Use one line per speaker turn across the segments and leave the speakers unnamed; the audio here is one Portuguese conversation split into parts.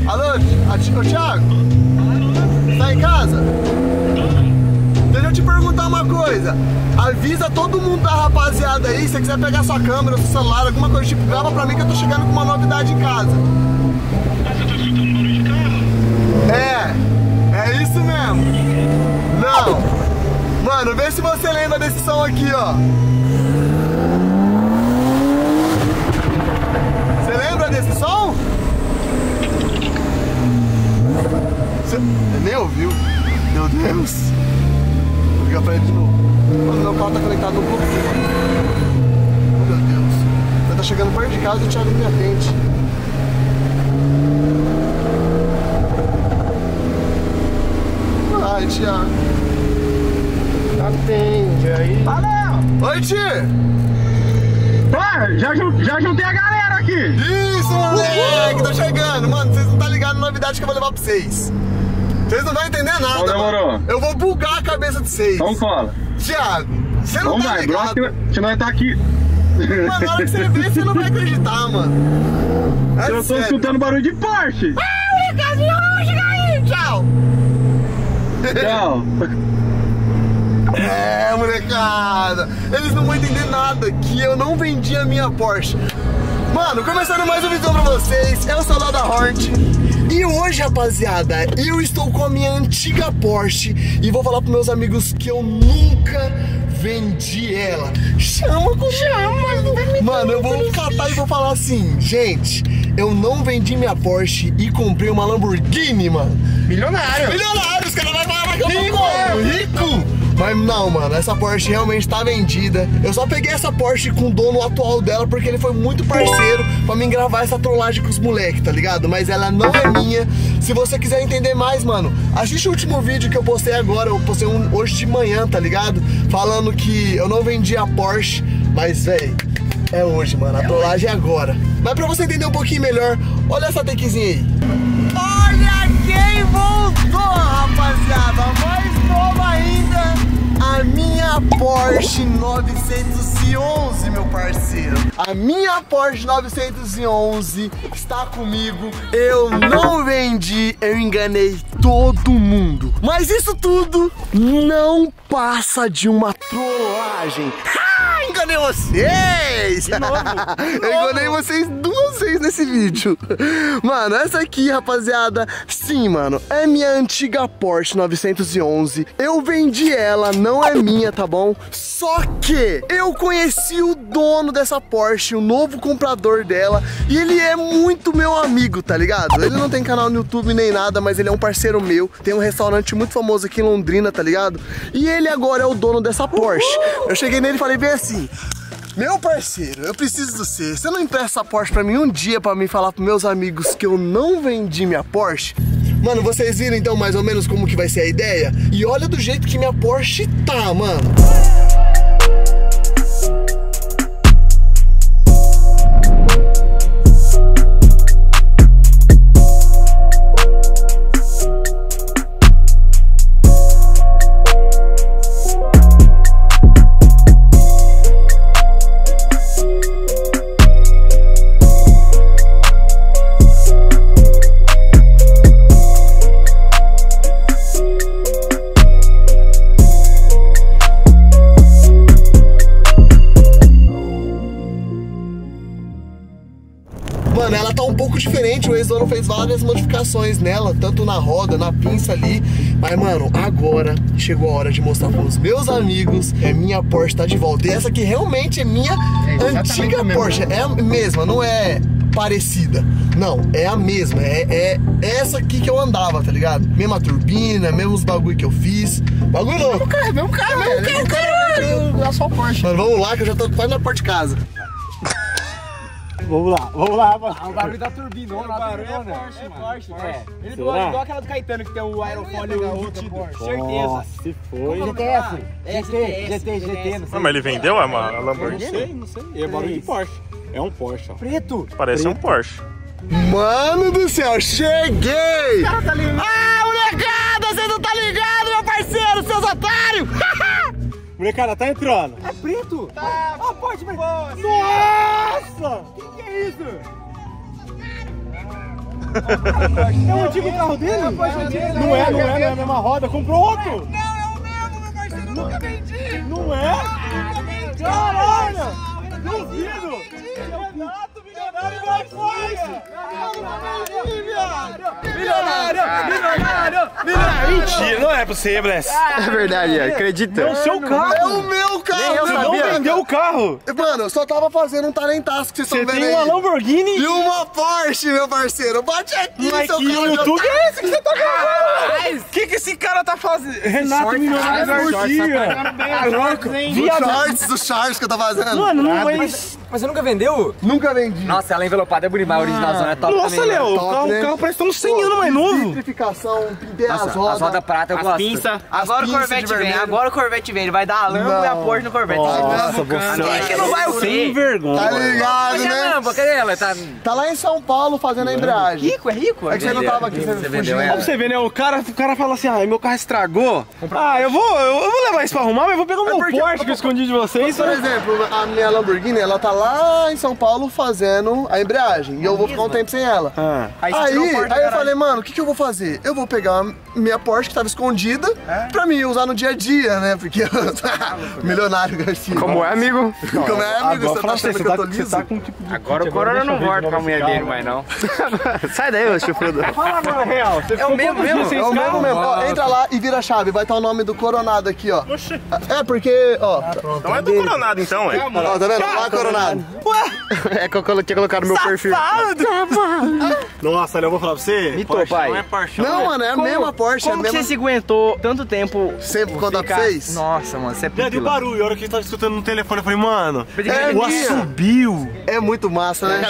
Alô, ô Thiago? Tá em casa? Deixa eu te perguntar uma coisa. Avisa todo mundo da rapaziada aí, se você quiser pegar sua câmera, seu celular, alguma coisa tipo, grava pra mim que eu tô chegando com uma novidade em casa.
Ah, você tá escutando barulho de carro?
É isso mesmo. Não. Mano, vê se você lembra desse som aqui, ó. Você lembra desse som? Você nem ouviu? Meu Deus. Vou ligar pra ele de novo. Mano, meu carro tá conectado no Bluetooth. Oh, meu Deus. Ele tá chegando perto de casa e o Thiago me atende. Ai, Thiago. Atende aí.
Valeu!
Oi, Ti!
Já juntei a galera aqui!
Isso, moleque! Tô chegando! Mano, vocês não tá ligados na novidade que eu vou levar pra vocês. Vocês não vão entender nada.
Demorou.
Eu vou bugar a cabeça de vocês.
Então cola.
Thiago, você não
Vamos
tá
lá,
ligado.
que nós tá aqui.
Mano, na hora que você ver, você não vai acreditar, mano. É
Eu tô
sério.
escutando barulho de Porsche.
Tchau!
Tchau.
É, molecada. Eles não vão entender nada, que eu não vendi a minha Porsche. Mano, começando mais um vídeo pra vocês. Eu sou o Léo da Hornet. E hoje, rapaziada, eu estou com a minha antiga Porsche e vou falar pros meus amigos que eu nunca vendi ela. Chama. Mano, eu vou catar e vou falar assim, gente, eu não vendi minha Porsche e comprei uma Lamborghini, mano.
Milionário.
Os caras vão falar que eu tô rico. Mas não, mano, essa Porsche realmente tá vendida. Eu só peguei essa Porsche com o dono atual dela porque ele foi muito parceiro pra mim gravar essa trollagem com os moleques, tá ligado? Mas ela não é minha. Se você quiser entender mais, mano, assiste o último vídeo que eu postei agora. Eu postei um hoje de manhã, tá ligado? Falando que eu não vendi a Porsche, mas, véi, é hoje, mano. A trollagem é agora. Mas pra você entender um pouquinho melhor, olha essa takezinha aí. Olha quem voltou, rapaziada. Mais nova ainda. A minha Porsche 911, meu parceiro. A minha Porsche 911 está comigo. Eu não vendi, eu enganei todo mundo. Mas isso tudo não passa de uma trollagem. Enganei vocês! Eu enganei vocês 2 vezes nesse vídeo. Mano, essa aqui, rapaziada, sim, mano, é minha antiga Porsche 911. Eu vendi ela, não é minha, tá bom? Só que eu conheci o dono dessa Porsche, o novo comprador dela, e ele é muito meu amigo, tá ligado? Ele não tem canal no YouTube nem nada, mas ele é um parceiro meu. Tem um restaurante muito famoso aqui em Londrina, tá ligado? E ele agora é o dono dessa Porsche. Eu cheguei nele e falei bem assim: meu parceiro, eu preciso de você. Você não empresta essa Porsche pra mim um dia pra mim falar pros meus amigos que eu não vendi minha Porsche? Mano, vocês viram então mais ou menos como que vai ser a ideia? E olha do jeito que minha Porsche tá, mano. Mano, ela tá um pouco diferente, o ex-dono fez várias modificações nela, tanto na roda, na pinça ali. Mas, mano, agora chegou a hora de mostrar pros meus amigos que a minha Porsche tá de volta. E essa aqui realmente é minha antiga Porsche, é a mesma, não é parecida. Não, é a mesma, é essa aqui que eu andava, tá ligado? Mesma turbina, mesmos bagulho que eu fiz. Bagulho louco.
Mesmo carro, é só Porsche.
Mano, vamos lá que eu já tô quase na porta de casa.
Vamos lá, mano.
O barulho da turbina, o barulho é Porsche, mano.
Porsche.
Ele igual aquela do Caetano que tem o aerofólio embutido. Certeza.
Nossa, se foi. GT, não sei.
Mas ele vendeu a Lamborghini?
Não sei. É barulho de Porsche.
É um Porsche, ó.
Preto.
Parece um Porsche.
Mano do céu, cheguei!
Cara, tá ligado?
Ah, molecada, você não tá ligado, meu parceiro, seus otários!
Molecada, tá entrando.
É preto? Tá. Ó, Porsche, mas...
Nossa!
Que é isso?
É o antigo carro dele? Não é a mesma roda. Comprou outro.
Não, é o mesmo, meu parceiro. Nunca vendi.
Não é?
Nunca vendi.
Caralho! Duvido! Renato, milionário do iPhone!
Milionário!
Mentira, não é pra você, Bless.
É verdade, acredita.
É o seu carro.
É o meu carro.
Nem eu
Você não
sabia.
vendeu o carro.
Mano, eu só tava fazendo um talentaço que vocês
Você
estão vendo
tem uma
aí.
Lamborghini.
E uma Porsche, meu parceiro. Bate aqui,
Mas
seu
que
cara.
YouTube é esse que você tá gravando? O que esse cara tá fazendo? Renato, milionário Garcia.
Tá louco?
Dos shorts que eu tô fazendo.
Mano, não é
Mas você nunca vendeu?
Nunca vendi.
Nossa, ela envelopada é bonita, mas a originalzão é top
Nossa,
também.
Léo,
top,
o
né?
carro parece que tá uns 100 anos mais novo.
Vitrificação, pintei as
Nossa,
rodas.
as rodas prata eu
As
gosto.
pinças.
As
Agora o
pinças
Corvette
de
vem.
vermelho.
Agora o Corvette vem. Ele vai dar a Lambo e a Porsche no Corvette.
Nossa,
Quem que não vai o
sem
quê?
vergonha.
Tá ligado,
Mas é
né?
Lambo, cadê ela? Tá...
Tá lá em São Paulo fazendo a embreagem.
Rico, é rico?
É que você não tava aqui, você
vendeu
fugiu.
ela?
Pra você ver, né? O cara fala assim, ah, meu carro estragou. Ah, eu vou levar isso pra arrumar, mas eu vou pegar o meu Porsche que eu escondi de vocês.
Por exemplo, a minha Lamborghini, ela tá lá em São Paulo fazendo a embreagem. E eu vou ficar um tempo sem ela.
Aí você tirou o Porsche da
Aí eu
garagem.
falei, mano, o que eu vou fazer? Eu vou pegar a minha Porsche que tava escondida pra mim usar no dia a dia, né? Porque milionário, Garcia.
Como é, amigo?
Como é, amigo? Você tá achando que eu tô
você
liso?
tá com um tipo de...
Agora o Corona não volta com a mulher dele, mais não.
Sai daí, ô chifrudo.
Fala agora, real. Você ficou
mesmo,
quantos dias
mesmo?
sem
É o
esse
mesmo
carro?
mesmo. Ó, entra lá e vira a chave. Vai estar o nome do Coronado aqui, ó. É porque, ó.
Não é do Coronado então, ué.
Ó, tá vendo? Lá, Coronado.
É que eu tinha colocado no meu perfil.
Nossa, eu vou falar pra você.
Mitou,
Porsche
pai.
Não é Porsche.
Não, mano, é a mesma Porsche. É a
Como que
mesma...
você se aguentou tanto tempo?
Sempre contar pra vocês?
Nossa, mano, você é
Já deu
pupila.
barulho, a hora que ele tava escutando no telefone, eu falei, mano,
É
o
minha.
assobio.
É muito massa, né?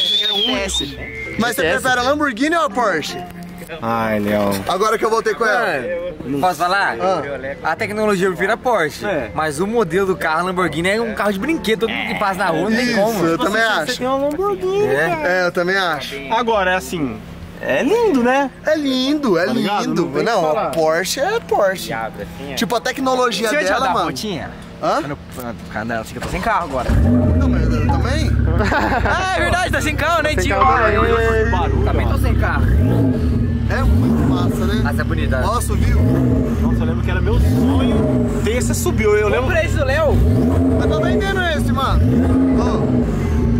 Mas você prefere a Lamborghini ou a Porsche?
Ai, Léo.
Agora que eu voltei com ela.
Posso falar? A tecnologia vira Porsche, mas o modelo do carro Lamborghini é um carro de brinquedo, todo mundo que passa na rua não tem
Isso,
como.
eu também
Você
acho.
tem uma Lamborghini, cara.
É, eu também acho.
Agora, é assim, é lindo, né?
É lindo, é
ligado?
lindo.
Não tem o que
Não,
falar.
a Porsche é Porsche. Tipo, a tecnologia
Você vai te
dela,
dar
mano.
voltinha?
Hã?
Não, assim que eu tô sem carro agora.
Não, mas eu também?
Ah, é verdade, tá sem carro, né, tio?
Também tô sem carro.
É muito massa, né?
Essa é bonita.
Nossa, viu?
Nossa, eu lembro que era meu sonho ter esse subiu. Eu lembro.
Comprei esse do Léo.
Eu tô vendendo esse, mano.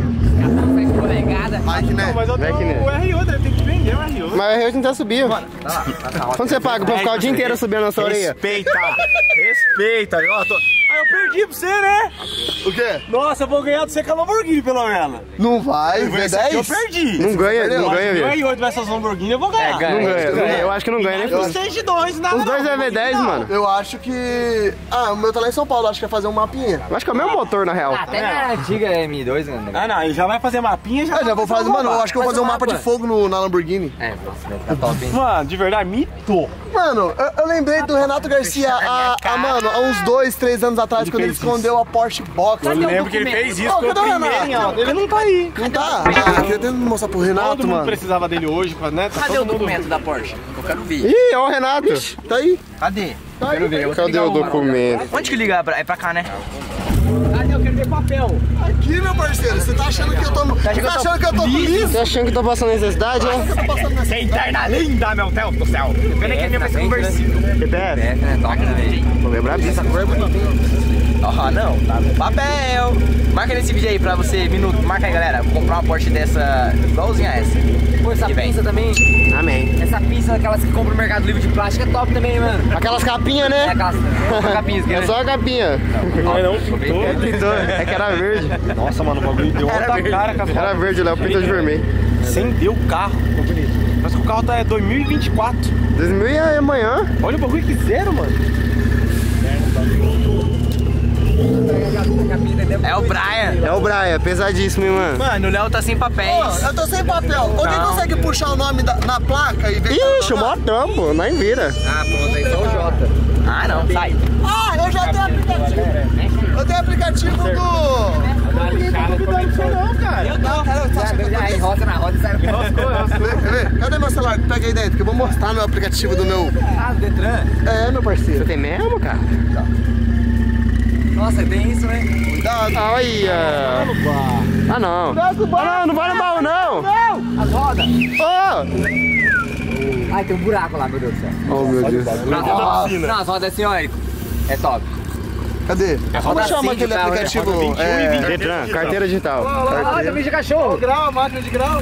Polegada.
Mike, né?
Mas eu tenho
Vai que nem.
o R8, ele tem que vender o R8.
Mas eu tentar subir.
Tá lá.
Quanto você paga pra ficar o dia inteiro subindo na sua orelha?
Respeita. Ó, eu perdi pra você, né?
O quê?
Nossa, eu vou ganhar de você com a Lamborghini, pelo menos.
Não vai,
Esse aqui eu
V10?
perdi.
Não ganha, não ganha,
Se o
velho.
R8 dessas Lamborghini, eu vou ganhar.
ganha.
Não ganha. Eu acho que não ganha, né?
Não sei de dois, nada.
Os dois é V10, mano.
Eu acho que... Ah, o meu tá lá em São Paulo, acho que é fazer um mapinha.
Eu acho que é o mesmo motor, na real.
Até na antiga M2, né?
Ah, não, ele já vai fazer mapinha, já.
Eu já vou fazer, mano, eu acho que eu vou fazer um mapa de
mapa.
fogo na Lamborghini.
É, nossa, vai ficar top, hein?
Mano, de verdade, mitou.
Mano, eu lembrei do Renato Garcia mano, há uns 2, 3 anos atrás,
Ele
quando ele
fez
escondeu a Porsche Box.
Eu
Cadê o
lembro que ele
documento?
fez isso,
Ô,
foi o
cadê o
primeiro em
Renato?
alta. Ele não tá aí.
Não tá? Ah, queria até mostrar pro Renato,
Todo mundo
mano.
precisava dele hoje, né? Tá
Cadê o
todo mundo-
documento da Porsche? Eu quero ver.
Ih, ó o Renato.
Tá aí.
Cadê?
Quero ver.
Cadê o documento?
Onde que liga? É pra cá, né? Cadê? Eu quero ver papel.
Aqui, meu parceiro, você tá achando que eu tô... Você tá achando que eu tô liso?
Você achando que eu tô passando necessidade, é?
Eu tô passando nessa...
Tem interna linda, meu Deus do céu. Pena que a minha vai ser conversível.
GPS?
É, né? Toca também.
Vou lembrar disso.
Ah, não, tá no papel. Marca nesse vídeo aí pra você, minuto. Marca aí, galera. Vou comprar uma Porsche dessa, igualzinha a essa.
Pô, essa
Que vem.
pinça também.
Amém.
Essa pinça daquelas que compra no Mercado Livre de plástico é top também, mano.
Aquelas capinhas,
É
né?
aquelas capinhas que
É só a capinha.
Não, não, pintou.
Pintou. É que era verde.
Nossa, mano, o bagulho deu outra cara, cara.
Era verde, o Léo pintou de vermelho.
Acendeu o carro. Parece que o carro tá é 2024.
2000 e amanhã.
Olha o bagulho que fizeram, mano.
É o Brian.
É o Brian, pesadíssimo, hein, mano.
Mano, o Léo tá sem papéis.
Ô, eu tô sem papel. Alguém consegue puxar o nome na placa e ver?
Ixi, o maior trampo, nem vira.
Ah, pronto, aí só o Jota.
Ah, não, sai.
Ah, eu já tenho aplicativo. Eu tenho aplicativo do...
Aí rota na roda e sai.
Vê? Cadê meu celular? Pega aí dentro, que eu vou mostrar meu aplicativo do meu...
Ah, do Detran?
É, meu parceiro.
Você tem mesmo, cara?
Nossa, tem isso, né?
Cuidado.
Olha. Ah, não. Ah, não, não vai no baú, não.
As rodas.
Oh!
Ai, tem um buraco lá, meu Deus do céu.
Oh, meu Deus.
Não, as rodas assim, ó, Érico. É top.
Cadê? Como chama aquele
carro,
aplicativo?
Detran, carteira digital.
Olha, bicho cachorro.
Grau, máquina de grau.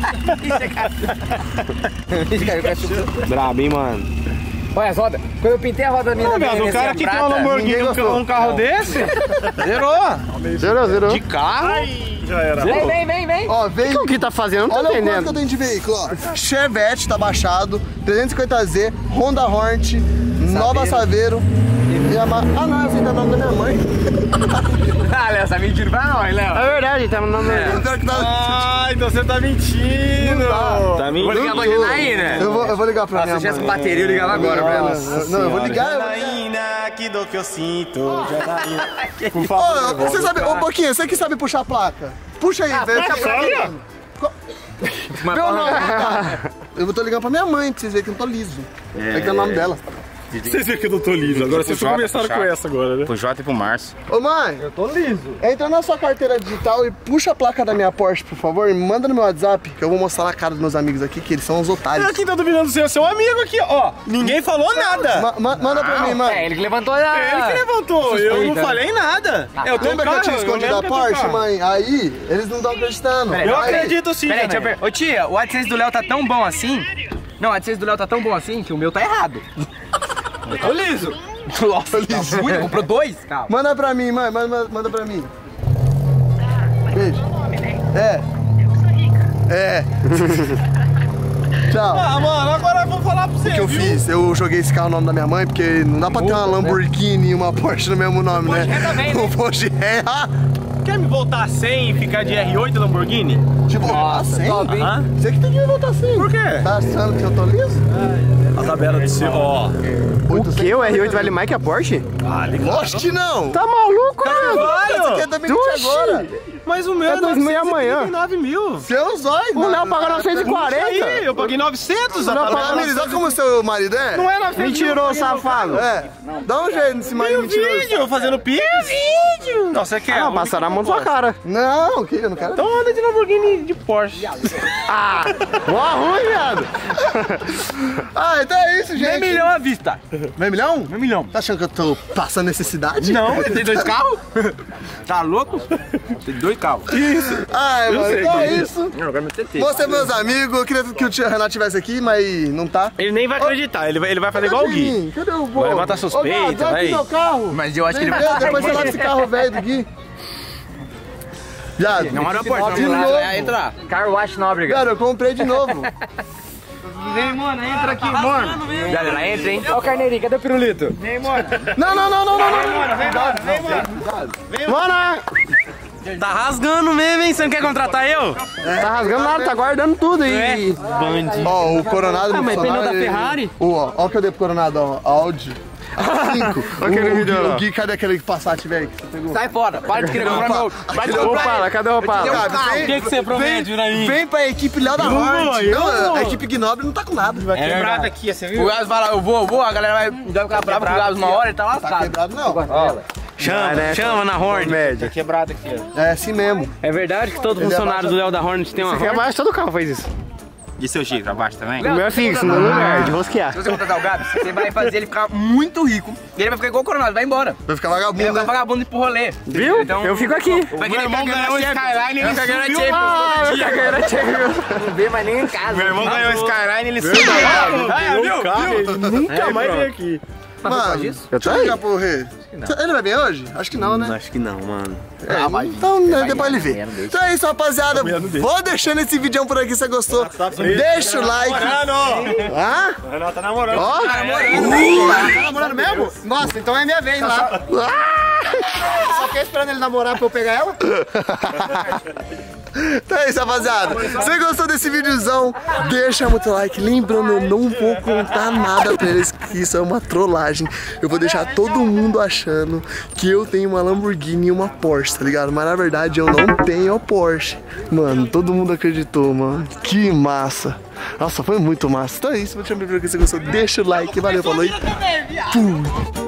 Brabo, hein, mano.
Olha as rodas. Quando eu pintei a roda minha
Não,
da
velho, o cara que tem um Lamborghini, um carro desse, zerou.
Zerou.
De carro.
Já era.
Vem.
Ó, vem.
O que tá fazendo? Não tô
Olha o quanto que eu
entendendo.
tenho de veículo, ó. Chevette tá baixado, 350Z, Honda Hornet, Nova Saveiro. E a Ah, não, essa aí tá o nome da minha mãe.
Ah, Léo, você tá mentindo pra nós, Léo.
É verdade, tá no nome dele.
Pior que tá...
Então você tá mentindo.
Tá
mentindo.
Vou ligar pra Janaína.
Eu vou ligar pra
Se
minha
eu tivesse
mãe.
bateria, eu ligava agora pra ela.
Não, eu vou ligar.
Janaína, que dor que eu sinto. Janaína. Por
Ô,
favor,
você sabe, ô Boquinha, você que sabe puxar a placa? Puxa aí, velho. Eu tô ligando pra minha mãe, pra vocês verem que eu não tô liso. É que é o nome dela.
Vocês viram que eu não tô liso. Agora vocês começaram com essa agora, né?
Pro Jota e pro Márcio.
Ô mãe, eu tô liso. Entra na sua carteira digital e puxa a placa da minha Porsche, por favor, e manda no meu WhatsApp, que eu vou mostrar na cara dos meus amigos aqui, que eles são os otários.
Quem tá duvidando do seu amigo aqui, ó. Ninguém falou nada.
Manda pra mim, mano.
É, ele que levantou a...
Ele que levantou, eu não falei nada. Eu tô
Lembra que eu tinha escondido a Porsche, mãe? Aí, eles não estão acreditando.
Eu
Aí-
acredito sim,
Peraí, deixa eu
né?
ver. Ô tia, o AdSense do Léo tá tão bom assim? Não, o AdSense do Léo tá tão bom assim que o meu tá errado.
Tô liso.
Nossa, tá comprou dois? Calma.
Manda pra mim, mãe, manda pra mim. Beijo. É. Tchau.
Ah, mano, agora eu vou falar pra você,
O que eu fiz? Eu joguei esse carro no nome da minha mãe, porque não dá pra ter uma Lamborghini e uma Porsche no mesmo nome, né?
Porsche também, né?
O Porsche é.
Quer me voltar 100 e ficar de R8 Lamborghini?
Tipo,
Nossa,
assim?
top, hein?
Você que tem que me voltar assim.
Por quê?
Tá achando que eu tô liso?
A tabela do seu, ó.
O que? O R8 vale mais que a Porsche?
Lógico que não.
Tá maluco, mano?
Você quer também
Oxi.
agora?
Mas o meu
É 2.000 amanhã.
9 mil.
Seus olhos.
O Léo paga 940.
Aí, eu paguei 900. a tabela.
Família, olha como seu marido é?
Não é 900.
Mentiroso, safado.
É. Dá um jeito nesse marido mentiroso.
Vídeo, fazendo pix. Vídeo. Não, você quer?
Não, passará a mão na sua cara.
Não, que eu não quero.
Então anda de Lamborghini de Porsche.
Ah, mó ruim, viado.
Ah, então é isso, gente.
Meio milhão à vista.
Meio milhão?
Meio milhão.
Tá achando que eu tô passando necessidade?
Não, tem dois carros? Tá louco? Tem dois carros.
Ai, mano, então é isso.
Não, agora meu TT.
Você, meus amigos, eu queria que o tio Renato estivesse aqui, mas não tá.
Ele nem vai acreditar, ele vai fazer igual o Gui.
Cadê o vô?
Vai levantar suspeita,
Ô, Gui, dá aqui
vai.
meu carro.
Mas eu acho que ele vai...
Depois você lava esse carro velho do Gui. Viado,
Não, olha a porta,
de
vamos lá,
novo.
vai entrar. Car wash Nóbrega.
Cara, eu comprei de novo.
Vem, mano, entra aqui, mano.
Galera, entra, hein? Ó o carneirinho, cadê o pirulito?
Vem, mano.
Não.
Vem, mano.
Mano,
Tá rasgando mesmo, hein? Você não quer contratar eu?
tá rasgando nada, tá guardando tudo aí.
Bandido.
Ó, o Coronado
mas pneu da
ele-
Ferrari?
Ó o que eu dei pro Coronado, ó. Audi. A5.
Olha aquele vídeo lá.
O Gui, cadê aquele Passat, velho? Que você pegou?
Sai fora, para de querer comprar meu. Para de
Ô,
comprar
Pala, cadê o Pala?
Gabi,
O que você promete, Juraí?
Vem pra equipe Léo da
Eu vou,
Hornet.
eu
Não,
vou.
a equipe Gnobre não tá com nada.
Vai quebrado aqui, você viu?
O Gabs fala, eu vou, a galera vai ficar brava com o Gabs uma hora e tá
Tá
lascado.
quebrado, não.
Chama na Horn.
Média.
Quebrado aqui, ó.
É assim mesmo.
É verdade que todo funcionário do Léo da Hornet tem uma Hornet? Abaixo todo carro faz isso.
E seu Chico, abaixo também?
O meu é fixo, no lugar, de rosquear.
Se você contratar o Gabs, você vai fazer ele ficar muito rico. E ele vai ficar igual o Coronado, vai embora.
Vai ficar
Ele vai
vagabundo,
ficar
né?
vagabundo e pro rolê.
Viu?
Então,
Eu fico aqui.
Vai querer ficar ganhando Skyline, ele fica ganhando
Ah,
Champions.
minha carreira chega.
Não vê mais nem em casa.
Meu irmão ganhou Skyline, ele subiu.
Viu? Carro, ele nunca mais vem aqui.
Mano,
Eu tô
deixa eu
aí.
ligar pro Rê. Ele vai bem hoje? Acho que não, né?
Acho que não, mano.
Então, né, depois ele vê. Então é isso, rapaziada. Vou deixando esse vídeo por aqui se você gostou. Deixa o like. Hã?
Renato tá namorando.
Ó.
Tá namorando mesmo? Nossa, então é minha vez lá.
Só
fiquei esperando ele namorar pra eu pegar ela.
Então é isso, rapaziada. Se você gostou desse videozão, deixa muito like. Lembrando, eu não vou contar nada pra eles, que isso é uma trollagem. Eu vou deixar todo mundo achando que eu tenho uma Lamborghini e uma Porsche, tá ligado? Mas na verdade eu não tenho a Porsche. Mano, todo mundo acreditou, mano. Que massa. Nossa, foi muito massa. Então é isso, vou te chamar pra que você gostou. Deixa o like, valeu, falou e... Pum.